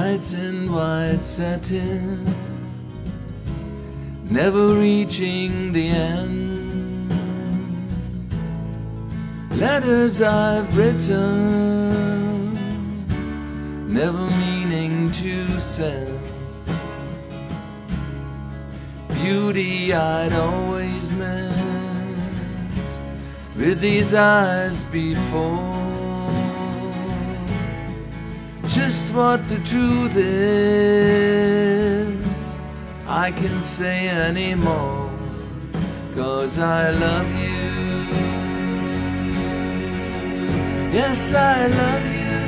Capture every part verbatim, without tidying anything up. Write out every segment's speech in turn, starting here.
Nights in white satin, never reaching the end. Letters I've written, never meaning to send. Beauty I'd always missed with these eyes before. Just what the truth is, I can't say anymore, 'cause I love you. Yes, I love you.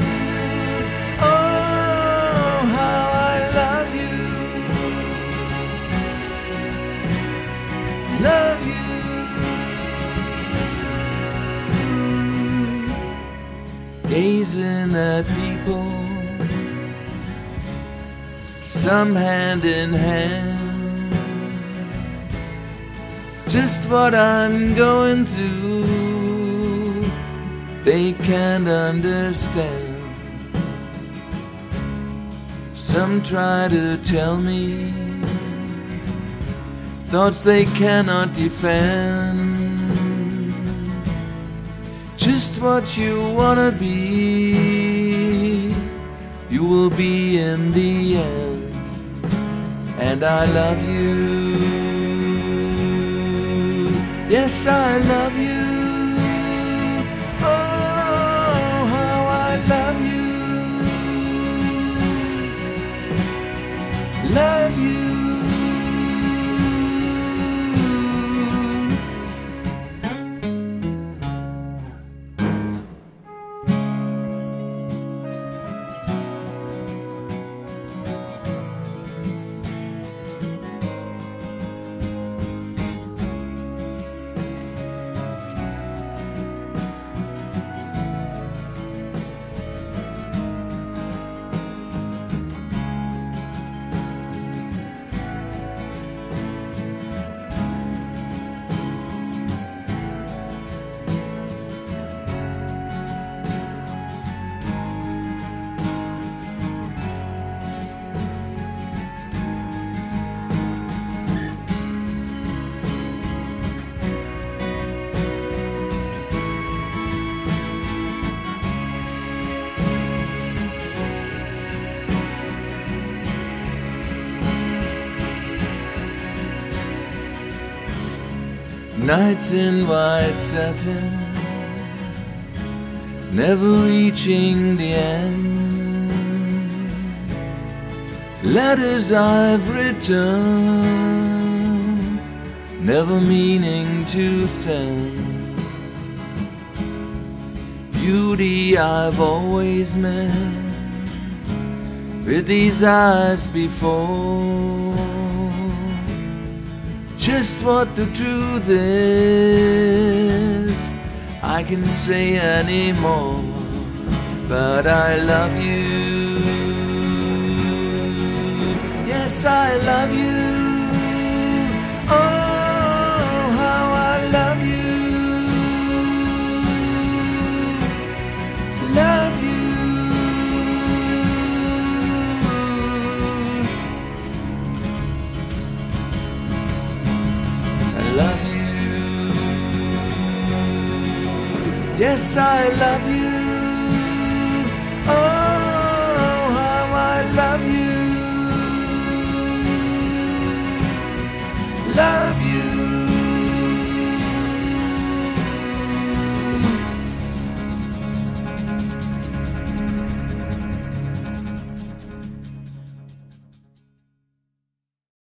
Oh, how I love you. Love you. Gazing at people, some hand in hand. Just what I'm going through, they can't understand. Some try to tell me thoughts they cannot defend. Just what you wanna be, you will be in the end. And I love you. Yes, I love you. Oh, how I love you. Love you. Nights in white satin, never reaching the end. Letters I've written, never meaning to send. Beauty I've always meant with these eyes before. Just what the truth is, I can say anymore, but I love you. Yes, I love you. Oh, how I love you. Love you. Love you. Yes, I love you.